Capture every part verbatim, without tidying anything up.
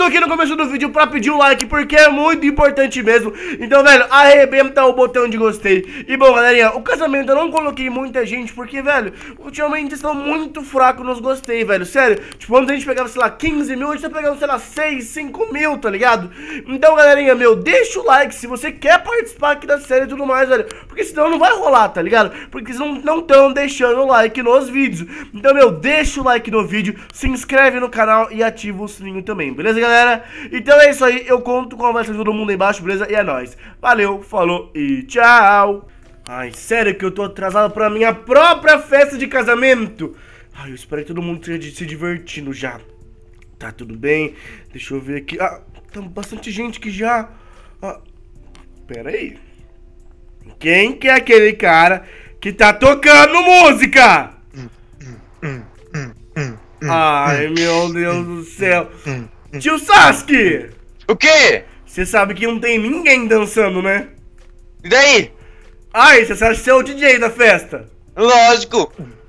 tô aqui no começo do vídeo pra pedir o like, porque é muito importante mesmo. Então, velho, arrebenta o botão de gostei. E bom, galerinha, o casamento eu não coloquei muita gente, porque, velho, ultimamente estão muito fracos nos gostei, velho. Sério, tipo, antes a gente pegava, sei lá, quinze mil, a gente tá pegando, sei lá, seis, cinco mil, tá ligado? Então, galerinha, meu, deixa o like se você quer participar aqui da série e tudo mais, velho. Porque senão não vai rolar, tá ligado? Porque vocês não não estão deixando o like nos vídeos. Então, meu, deixa o like no vídeo, se inscreve no canal e ativa o sininho também, beleza, galera? Então é isso aí, eu conto com a conversa de todo mundo aí embaixo, beleza? E é nóis. Valeu, falou e tchau. Ai, sério que eu tô atrasado pra minha própria festa de casamento. Ai, eu espero que todo mundo esteja se divertindo já. Tá tudo bem, deixa eu ver aqui. Ah, tá bastante gente aqui já. Ah, pera aí. Quem que é aquele cara que tá tocando música? Ai, meu Deus do céu. Tio Sasuke! O quê? Você sabe que não tem ninguém dançando, né? E daí? Ai, você sabe que você é o D J da festa? Lógico.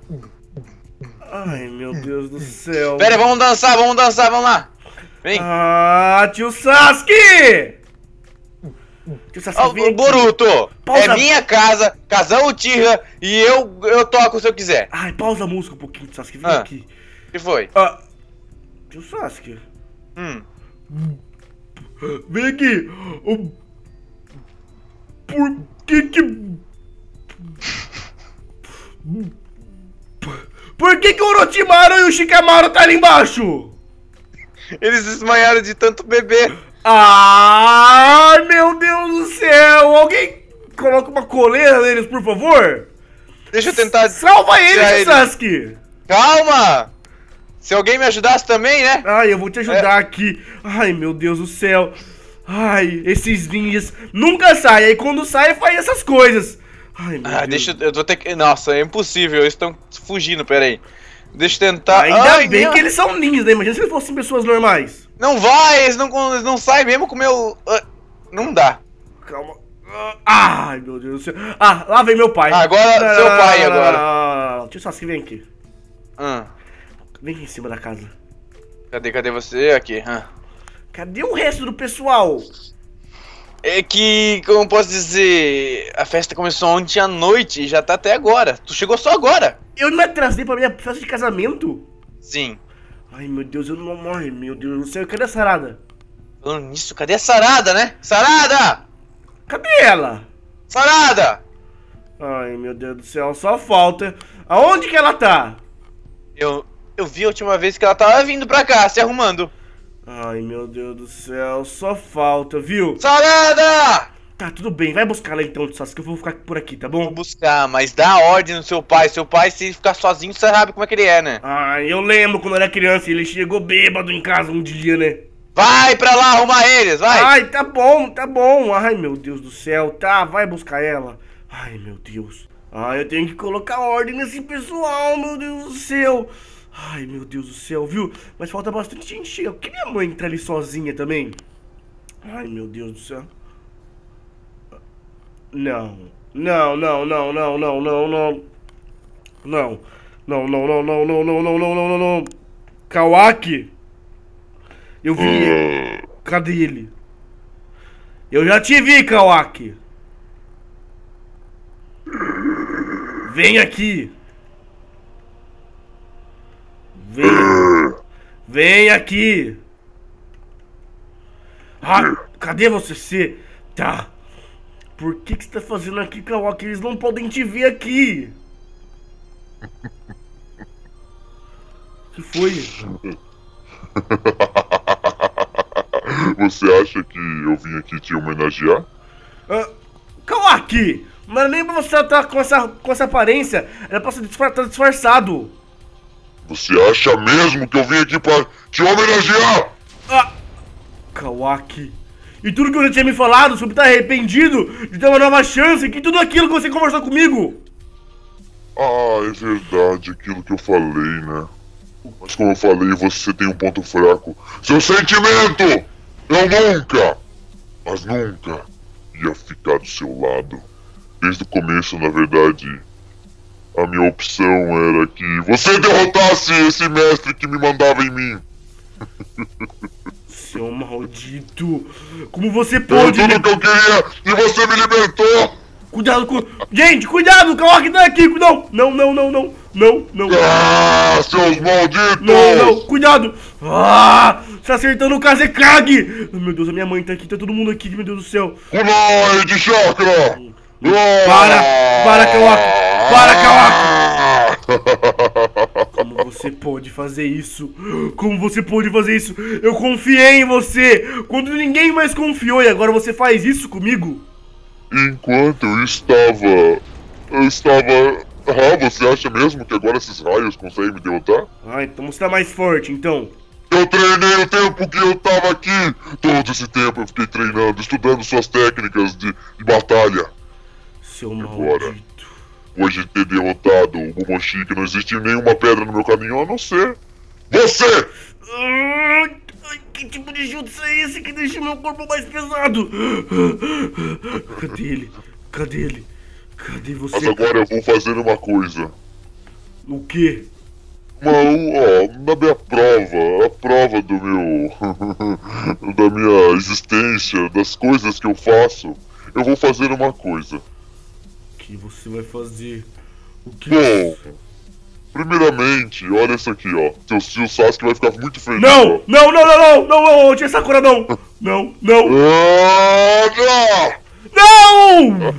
Ai, meu Deus do céu. Pera, vamos dançar, vamos dançar, vamos lá. Vem. Ah, tio Sasuke! Tio Sasuke, Ó, vem aqui. Boruto, Pausa. é minha casa, casão Uchiha, e eu, eu toco se eu quiser. Ai, pausa a música um pouquinho, tio Sasuke, vem Ah. aqui. O que foi? Ah, tio Sasuke, Hum. vem aqui. O... Por que que... Por que que o Orochimaru e o Shikamaru tá ali embaixo? Eles desmaiaram de tanto beber. Ai, meu Deus do céu! Alguém coloca uma coleira neles, por favor? Deixa eu tentar... Salva eles, tirar tio Sasuke! Calma! Se alguém me ajudasse também, né? Ai, eu vou te ajudar aqui. Ai, meu Deus do céu. Ai, esses ninjas nunca saem. Aí quando sai, faz essas coisas. Ai, meu Ah, Deus. deixa eu... eu vou ter que... Nossa, é impossível, eles estão fugindo, peraí. Deixa eu tentar... Ainda Ai, bem meu... que eles são ninjas, né? Imagina se eles fossem pessoas normais. Não vai, eles não, eles não saem mesmo com o meu... Ah, não dá. Calma. Ai, meu Deus do céu. Ah, lá vem meu pai. Ah, agora, seu pai agora. agora. Tio Sasuke, vem aqui. Hum. Vem aqui em cima da casa. Cadê, cadê você? Aqui. Hum. Cadê o resto do pessoal? É que, como eu posso dizer, a festa começou ontem à noite e já tá até agora. Tu chegou só agora. Eu me atrasei pra minha festa de casamento? Sim. Ai, meu Deus, eu não morro. Meu Deus do céu, cadê a Sarada? Falando nisso, cadê a Sarada, né? Sarada! Cadê ela? Sarada! Ai, meu Deus do céu, só falta. Aonde que ela tá? Eu, eu vi a última vez que ela tava vindo pra cá, se arrumando. Ai, meu Deus do céu, só falta, viu? Sarada! Tá, tudo bem, vai buscar ela então, Sasuke, que eu vou ficar por aqui, tá Vou bom? buscar, mas dá ordem no seu pai. Seu pai, se ficar sozinho, você sabe como é que ele é, né? Ai, eu lembro quando eu era criança, ele chegou bêbado em casa um dia, né? Vai pra lá arrumar eles, vai! Ai, tá bom, tá bom. Ai, meu Deus do céu, tá, vai buscar ela. Ai, meu Deus. Ai, eu tenho que colocar ordem nesse pessoal, meu Deus do céu. Ai, meu Deus do céu, viu? Mas falta bastante gente chega. Por que minha mãe entra ali sozinha também? Ai, meu Deus do céu. Não. Não, não, não, não, não, não, não. Não. Não, não, não, não, não, não, não, não, não, não, não. Kawaki. Eu vi ele. Cadê ele? Eu já te vi, Kawaki. Vem aqui. Vem. Vem aqui. Ah, cadê você? Você tá. Por que que você tá fazendo aqui, Kawaki? Eles não podem te ver aqui. O que foi? Você acha que eu vim aqui te homenagear? Ah, Kawaki! Mas nem pra você estar com essa, com essa aparência. Era pra você estar disfarçado. Você acha mesmo que eu vim aqui pra te homenagear? Ah! Kawaki. E tudo que você tinha me falado sobre estar arrependido de ter uma nova chance, que tudo aquilo que você conversou comigo. Ah, é verdade aquilo que eu falei, né? Mas como eu falei, você tem um ponto fraco. Seu sentimento! Eu nunca, mas nunca ia ficar do seu lado. Desde o começo, na verdade, a minha opção era que você derrotasse esse mestre que me mandava em mim. Seu maldito. Como você Foi pode... tudo que eu queria e você me libertou! Cuidado com... Gente, cuidado, o Kawaki tá aqui. Não, não, não, não, não. Não, não. Ah, seus malditos! Não, não, cuidado. Ah, você acertando o Kazekage. Meu Deus, a minha mãe tá aqui, tá todo mundo aqui, meu Deus do céu. Kunai de chakra! Para, para, Kawaki. Para, Kawaki. Como você pode fazer isso? Como você pode fazer isso? Eu confiei em você quando ninguém mais confiou e agora você faz isso comigo? Enquanto eu estava... Eu estava... Ah, você acha mesmo que agora esses raios conseguem me derrotar? Ah, então você tá mais forte, então. Eu treinei o tempo que eu tava aqui! Todo esse tempo eu fiquei treinando, estudando suas técnicas de, de batalha. Seu Agora, maldito. depois de ter derrotado o Momoshiki, não existe nenhuma pedra no meu caminho a não ser... Você! Ai, que tipo de jutsu é esse que deixa meu corpo mais pesado? Cadê ele? Cadê ele? Cadê você? Mas agora eu vou fazer uma coisa. O quê? Uma, ó, na minha prova, a prova do meu... da minha existência, das coisas que eu faço, eu vou fazer uma coisa. O que você vai fazer? O que... Bom, primeiramente, olha isso aqui, ó. Seu tio Sasuke vai ficar muito feliz. Não! Ó. Não, não, não, não! Não, não, tia Sakura, não! Não, não! Ah, Não!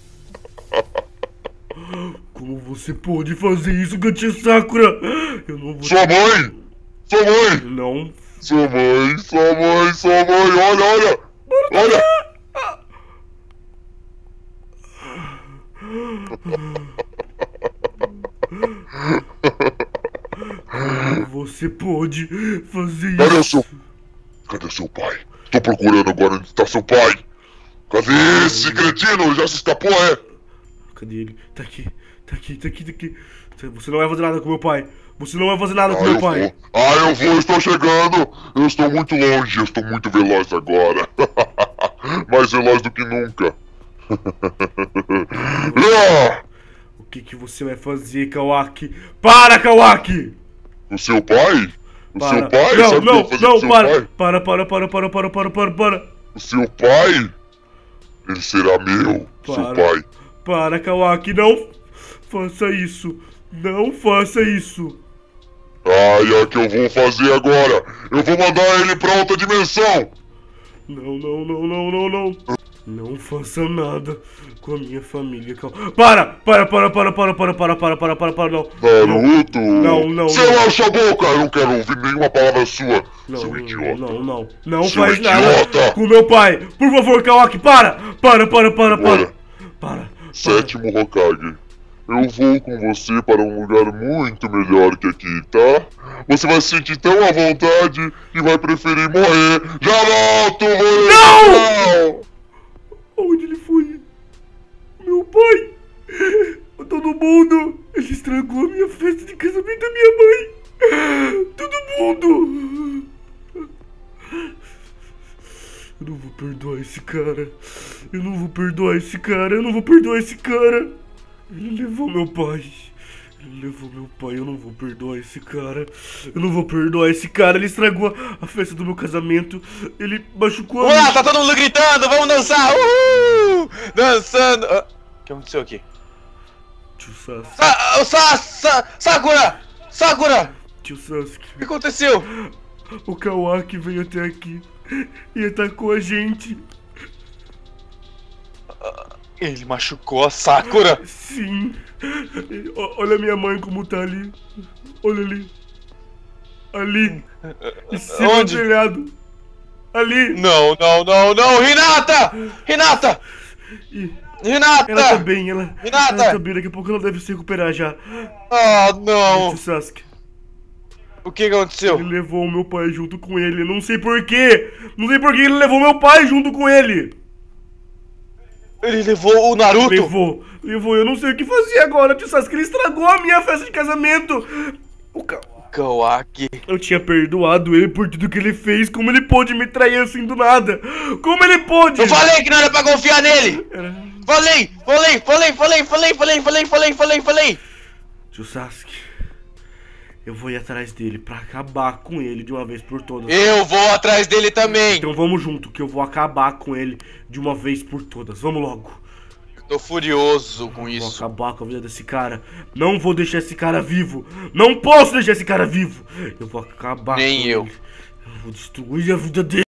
Como você pode fazer isso com a tia Sakura? Eu não vou... sua mãe! Sua mãe! Não. Sua mãe, sua mãe, sua mãe, olha, olha! Olha! Como você pode fazer Cadê o isso? seu... Cadê seu pai? Tô procurando agora onde está seu pai. Cadê esse cretino? Já se escapou, é? Cadê ele? Tá aqui, tá aqui, tá aqui, tá aqui. Você não vai fazer nada com meu pai. Você não vai fazer nada Ah, com meu eu pai. vou. Ah, eu vou, estou chegando. Eu estou muito longe, eu estou muito veloz agora. Mais veloz do que nunca. Ah! O que que você vai fazer, Kawaki? Para, Kawaki! O seu pai? O Para. seu pai? Não, Sabe o que eu não, vou fazer não, com seu para. pai? Para, para, para, para, para, para, para, para. O seu pai? Ele será meu, seu Para. pai. Para, Kawaki, não faça isso. Não faça isso. Ai, é o que eu vou fazer agora. Eu vou mandar ele pra outra dimensão. Não, não, não, não, não, não. Não faça nada com a minha família, Kawaki. Para, para, para, para, para, para, para, para, para, para, para, não. Naruto. Não, não, Cala não. a sua boca, eu não quero ouvir nenhuma palavra sua. Não, Seu idiota. não, não, não Seu faz idiota. nada com meu pai. Por favor, Kawaki, para, para, para, para, para. Olha. Para. Sétimo Hokage, eu vou com você para um lugar muito melhor que aqui, tá? Você vai se sentir tão à vontade e vai preferir morrer. Já volto, moleque! Não! Onde ele foi? Meu pai! Todo mundo! Ele estragou a minha festa de casamento da minha mãe! Todo mundo! Eu não vou perdoar esse cara. Eu não vou perdoar esse cara. Eu não vou perdoar esse cara. Ele levou meu pai. Ele levou meu pai. Eu não vou perdoar esse cara. Eu não vou perdoar esse cara. Ele estragou a festa do meu casamento. Ele machucou a Vamos lá, minha... tá todo mundo gritando, vamos dançar! Uhul! Dançando! Ah, o que aconteceu aqui? Tio Sasuke. Sa o Sa Sa Sakura! Sakura! Tio Sasuke. O que aconteceu? O Kawaki veio até aqui e atacou a gente. Ele machucou a Sakura! Sim. O- Olha minha mãe como tá ali. Olha ali. Ali. Em cima Onde? do telhado. Ali. Não, não, não, não! Hinata! Hinata! E Hinata! ela tá bem, ela, Hinata! ela tá bem. Daqui a pouco ela deve se recuperar já. Ah, não! Tio Sasuke. O que que aconteceu? Ele levou o meu pai junto com ele. Não sei porquê. Não sei porquê ele levou meu pai junto com ele. Ele levou o Naruto? Levou, levou, eu não sei o que fazer agora, tio Sasuke, ele estragou a minha festa de casamento. O ca... Kawaki. Eu tinha perdoado ele por tudo que ele fez, como ele pôde me trair assim do nada? Como ele pôde? Eu falei que não era pra confiar nele! Era... Falei, falei, falei, falei, falei, falei, falei, falei, falei, falei! Tio Sasuke, Eu vou ir atrás dele pra acabar com ele de uma vez por todas. Eu vou atrás dele também. Então vamos junto, que eu vou acabar com ele de uma vez por todas. Vamos logo. Eu tô furioso com Vou isso. acabar com a vida desse cara. Não vou deixar esse cara vivo. Não posso deixar esse cara vivo. Eu vou acabar Nem com eu. ele. Eu vou destruir a vida dele.